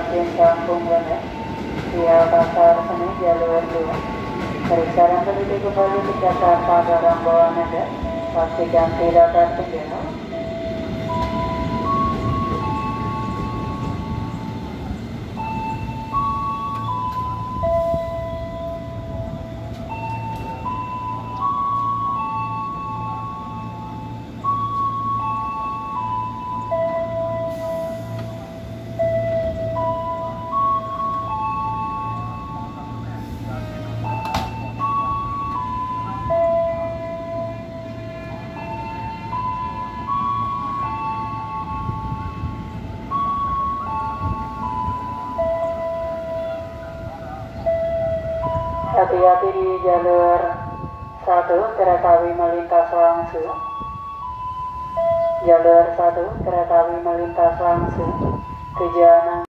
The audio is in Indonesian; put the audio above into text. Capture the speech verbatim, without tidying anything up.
stasiun Kampung Gede, via Pasar Seni jalur dua. Periksa menuju kembali ke Jakarta barang bawaan Anda, pastikan tidak tertinggal. Hati-hati di jalur satu, kereta api melintas langsung. Jalur satu, kereta api melintas langsung. Tujuan